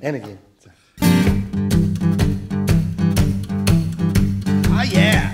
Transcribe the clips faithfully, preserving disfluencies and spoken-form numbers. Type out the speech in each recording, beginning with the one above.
And again. Oh, yeah.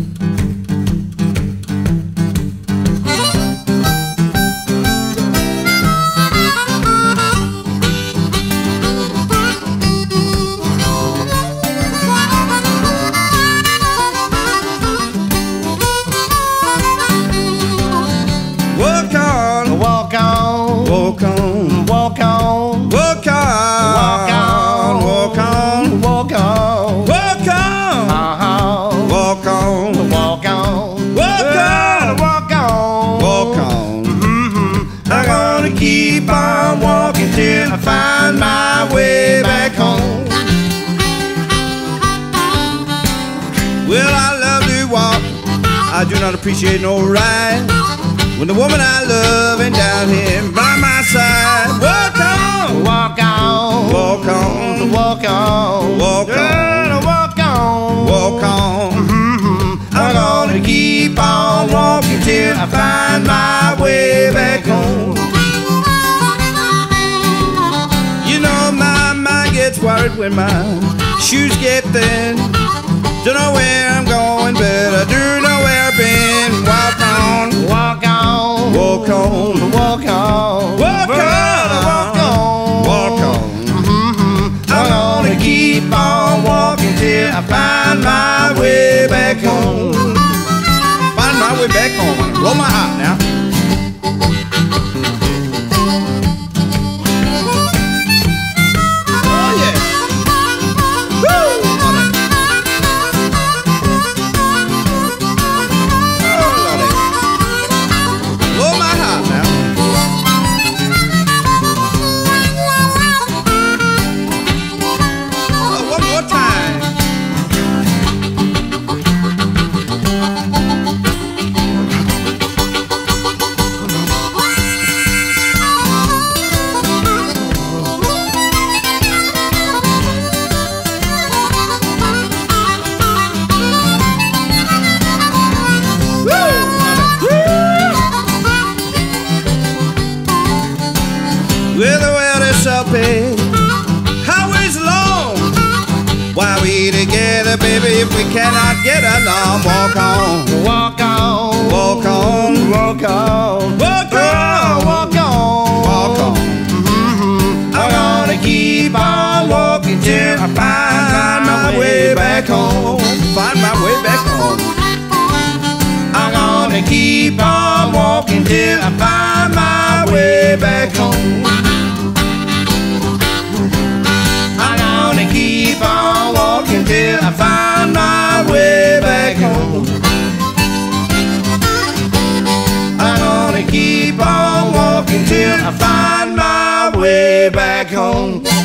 Walk on, walk on, walk on, walk on, walk on, walk on, walk on, walk on, uh-huh. Walk on, walk on, walk on, walk on, walk on. Mm-hmm. I'm gonna keep on walking till I find my way back home. Well, I love to walk. I do not appreciate no ride. When the woman I love ain't down here by my side. Walk on, walk on, walk on, walk on, walk on, walk on, walk on. Mm-hmm. I'm gonna keep on walking till I find my way back home. You know my mind gets worried when my shoes get thin. Don't know where I'm going, but I do know where I've been. Walk on, walk on, walk on, walk on, walk on, walk on, walk on. Mm-hmm. I'm gonna keep on walking till I find my way back home. Find my way back home. I'm gonna blow my heart now. Well, the world is so big, highways long. Why we together, baby, if we cannot get along? Walk on, walk on, walk on, walk on, walk on, walk on, walk on. Mm-hmm. I'm gonna keep on walking till I find my way back home. Find my way back home. I'm gonna keep on walking till I find my way back home. Keep on walking till I find my way back home. I'm gonna keep on walking till I find my way back home.